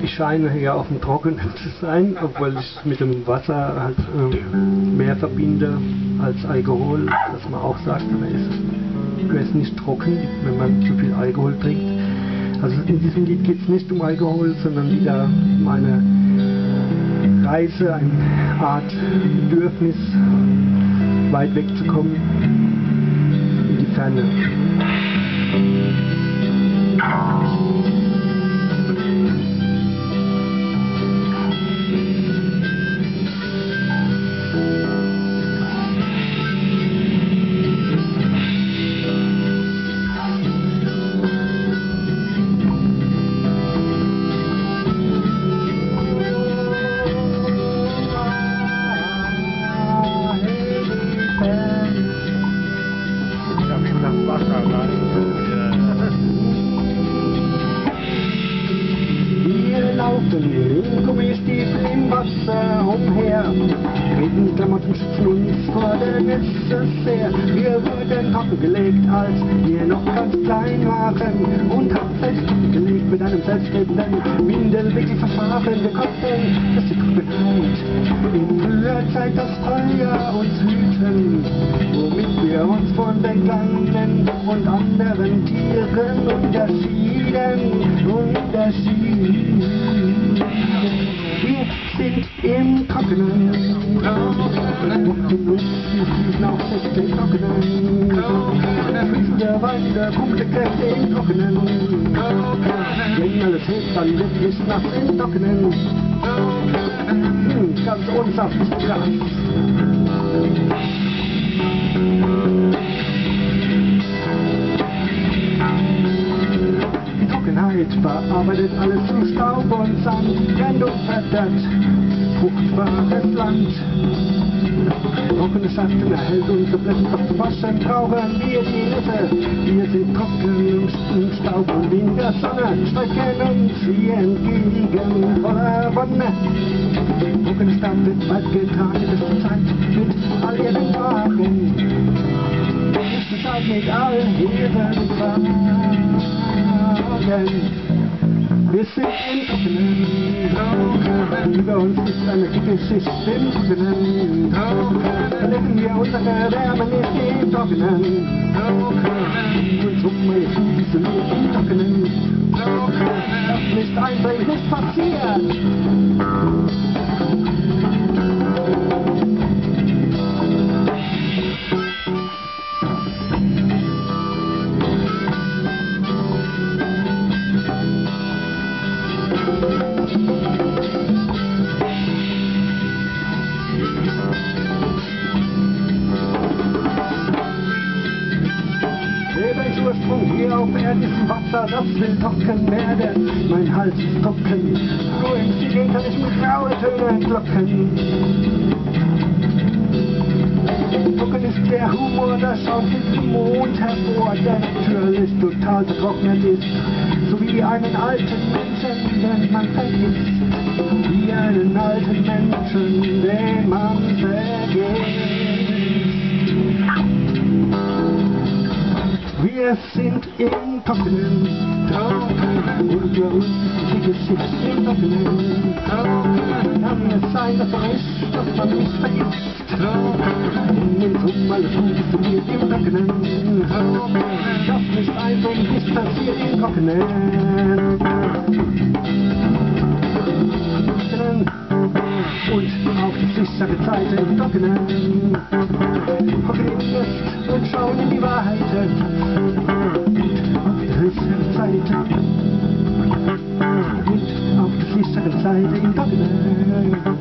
ich scheine ja auf dem Trockenen zu sein, obwohl ich mit dem Wasser halt mehr verbinde als Alkohol, dass man auch sagt, man ist nicht trocken, wenn man zu viel Alkohol trinkt. Also in diesem Lied geht es nicht um Alkohol, sondern wieder um eine Reise, eine Art Bedürfnis, weit wegzukommen in die Ferne. Wir laufen in Gummistiefeln im Wasser umher, treten Klamotten schützen uns vor der Nässe sehr. Wir wurden trockengelegt, als wir noch ganz klein waren, und haben selbst trockengelegt mit einem selbstredenden Windelwickelverfahren. Wir konnten, dass die Trockenheit in früher Zeit das Feuer uns hüten, womit wir uns von den kleinen und anderen Tieren unterschieden. Wir sind im Trockenen, und uns fließen auch Säfte im Trockenen, fließende Weine, gute Kräfte im Trockenen. Wenn alles hilft, dann wird es nass im Trockenen, ganz ohne Saft ist Gras. Verarbeitet alles zu Staub und Sand, brennt und verdammt fruchtbares Land. Trockene Schaften erhält unsere Blätter, doch zu waschen brauchen wir die Nüsse. Wir sind trocken im Staub und in der Sonne, strecken uns wie entgegen voller Wonne. Trockene Staub wird bald getragen, bis zur Zeit mit all ihren Wagen, bis zur Zeit mit all ihren Wagen. Wir sind im Trockenen, über uns ist eine dicke Schicht im Trockenen. Verletzen wir unsere Wärme nicht im Trockenen, und so mal Füße nicht im Trockenen. Das nicht eindringlich nicht passiert. Ursprung hier auf Erden ist ein Wasser, das will trocken werden. Mein Hals ist trocken, nur im Stillen kann ich mit graue Töne entlocken. Trocken ist der Humor, das schaut hinten Mond hervor, der natürlich total vertrocknet ist. So wie einen alten Menschen, den man vergisst. Wie einen alten Menschen, den man vergisst. Wir sind im Trockenen, und für uns ist die Geschichte im Trockenen. Kann es sein, dass dass man mich vergisst? In den Sumpf alles funktioniert im Trockenen. Das nicht einfach nicht passiert im Trockenen. Und auf die sichere Seite im Trockenen. Hocken im Nest und schauen in die Wahrheit. Auf der höchsten Seite und auf der sicheren Seite im Trockenen.